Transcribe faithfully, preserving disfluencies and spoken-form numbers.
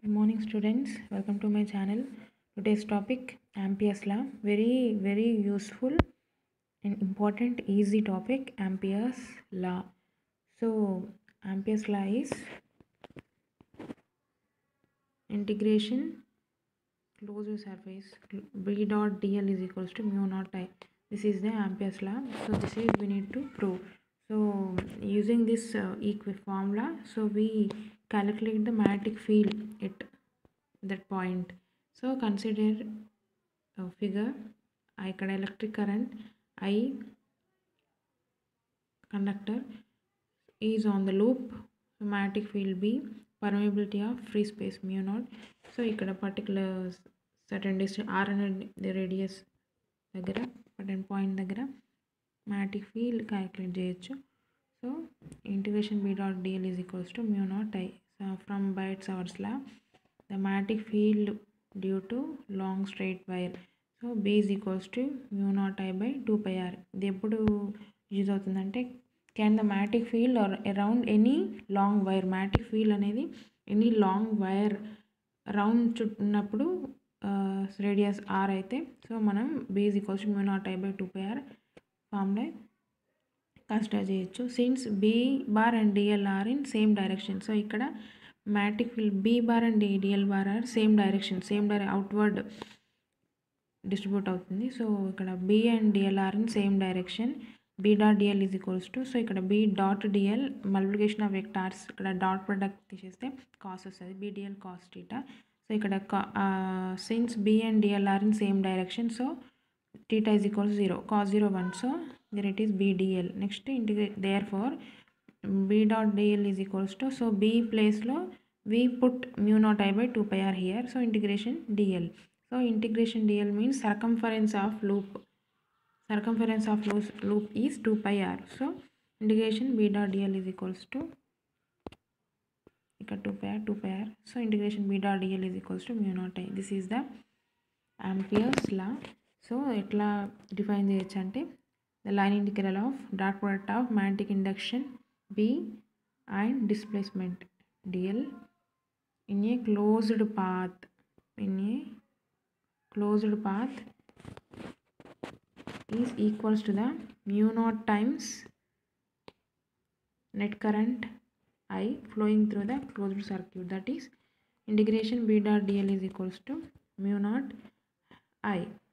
Good morning, students. Welcome to my channel. Today's topic Ampere's law. Very, very useful and important, easy topic. Ampere's law. So, Ampere's law is integration closed surface B dot dl is equals to mu naught I. This is the Ampere's law. So, this is we need to prove. So, using this uh, equi formula, so we calculate the magnetic field at that point. So consider a figure. ఇక్కడ electric current I conductor is on the loop. Magnetic field B, permeability of free space mu naught. So ఇక్కడ particular certain distance R అనేది the radius దగ్గర certain point దగ్గర magnetic field calculate చేయొచ్చు. So integration B dot dl is equals to mu naught I. So from Biot-Savart's law, the magnetic field due to long straight wire, so B is equals to mu naught I by two pi r. ఇది ఎప్పుడు use అవుతుందంటే can the magnetic field or around any long wire, magnetic field అనేది any long wire around చుట్టున్నప్పుడు radius r అయితే so మనం B is equals to mu naught I by two pi r formula consider చేయొచ్చు. Since B bar and dl are in same direction, so ఇక్కడ magnetic field B bar and dl bar are same direction, same direct outward distribute అవుతుంది. So ఇక్కడ B and dl are in same direction. B dot dl is equals to, so ఇక్కడ B dot dl multiplication of vectors, ఇక్కడ dot product తీసేస్తే cos వస్తుంది, B dl cos theta. So ఇక్కడ since B and dl are in same direction, so theta is equals to zero, cos zero one, so there it is B dl. Next integrate, therefore B dot dl is equals to, so B place lo we put mu naught I by two pi r here, so integration dl. So integration dl means circumference of loop, circumference of loop is two pi r, so integration B dot dl is equals to ఇక్కడ two pi r two pi r, so integration B dot dl is equals to mu naught I. This is the Ampere's law. So ఎట్లా define చేయొచ్చు అంటే the line integral of dot product of magnetic induction B and displacement dl in a closed path, in a closed path is equals to the mu naught times net current I flowing through the closed circuit, that is integration B dot dl is equals to mu naught I.